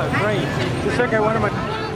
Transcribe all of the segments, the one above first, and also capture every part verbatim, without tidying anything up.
Oh, great. Just like I one of my...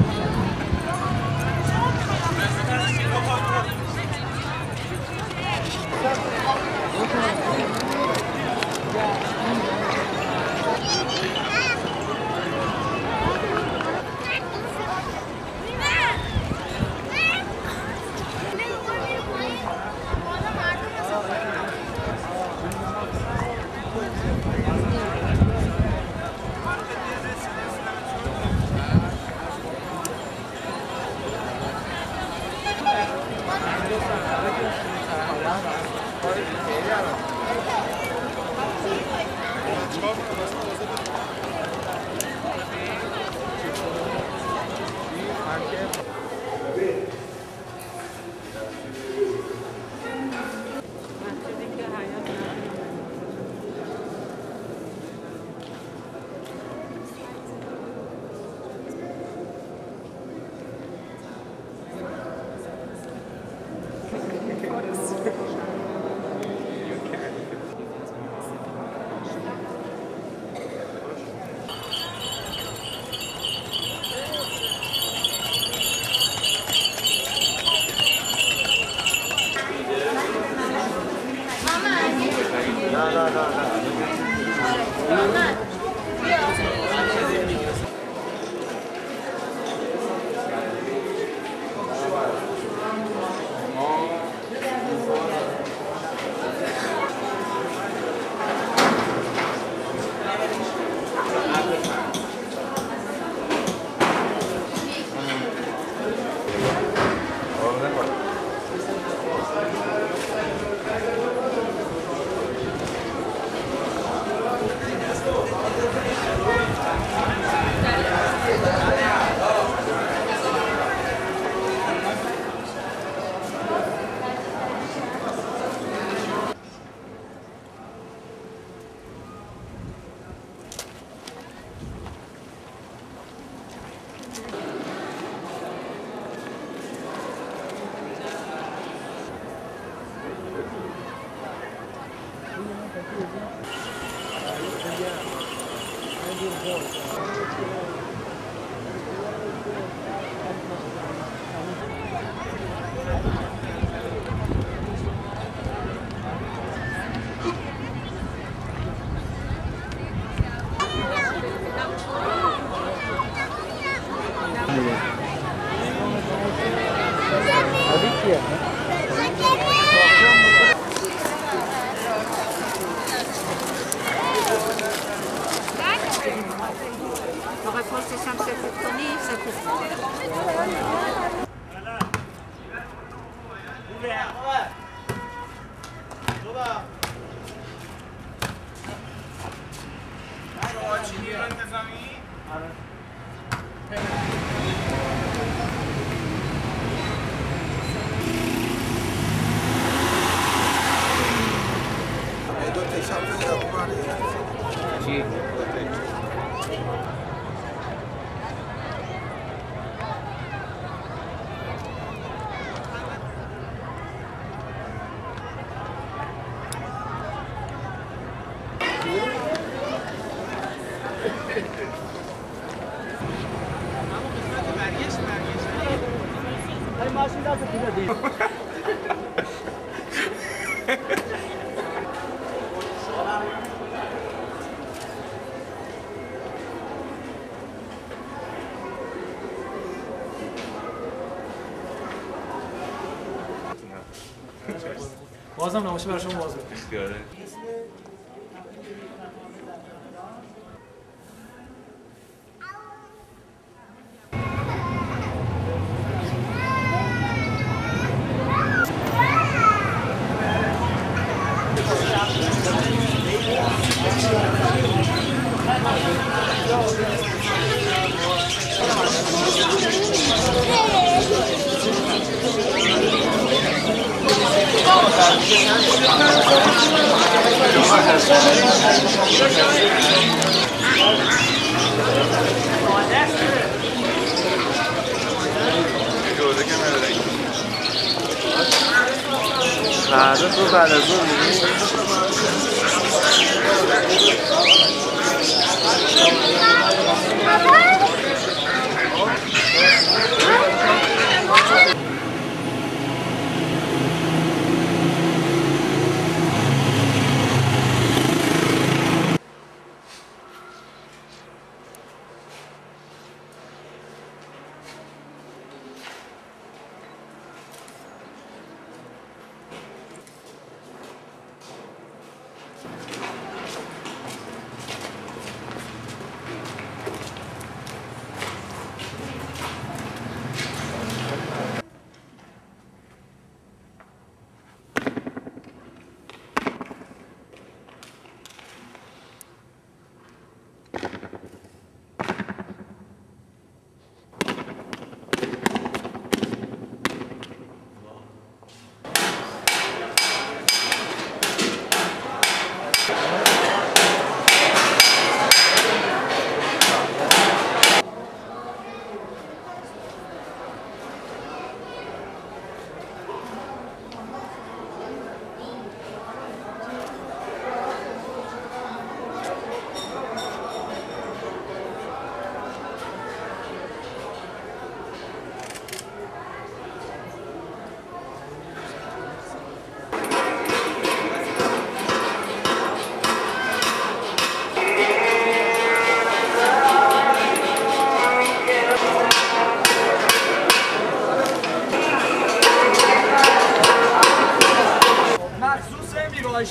No, no, no, no. فقط پشتش هم سفید کنی سفید کنی چی؟ Hey, ماشین دست دیگه دی. بازم نمایش برای شما بازم. اختیاره. فردا تو بعد از اون می‌بینی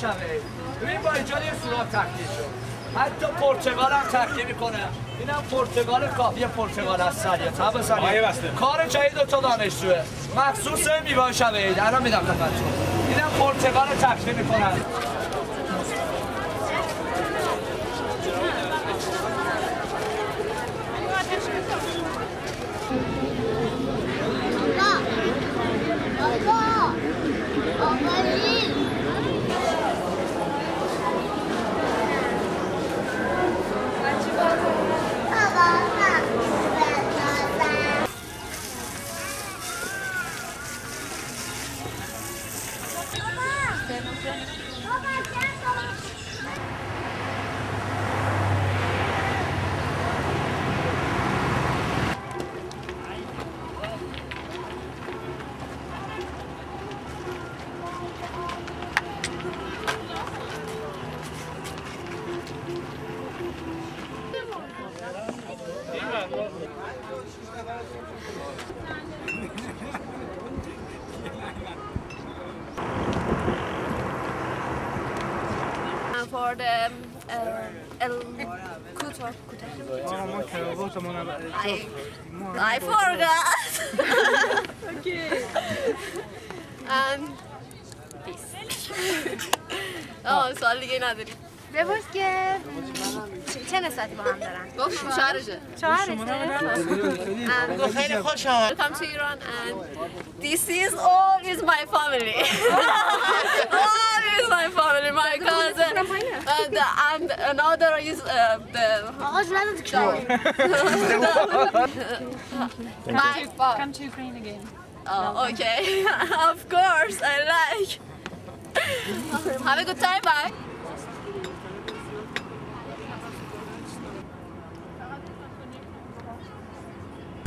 شوید. ببین با ایجاد یه سوراخ تخلیه شد. حتی پرتقال هم تخلیه میکنه. اینم پرتقال کافی پرتقال از سریع تا بسنید. کار جدید دو تا دانشجوه. مخصوص میوه شوید. الان میدم خدمتتون. اینم پرتقال تخلیه میکنن. For the uh, El Kutor. I, I forgot. Okay. And peace. Oh, سوال دیگه نداری. بپرس که چه نسبتی با هم دارن؟ گفت شوهرشه. شوهرشه؟ گفت خیلی خوش آمد. Welcome to Iran and this is all is my family. All is my family. My cousin and, the, and another is uh, the آقاش نداد که my Come to Ukraine again. Oh, okay. Of course, I like. Have a good time, bye.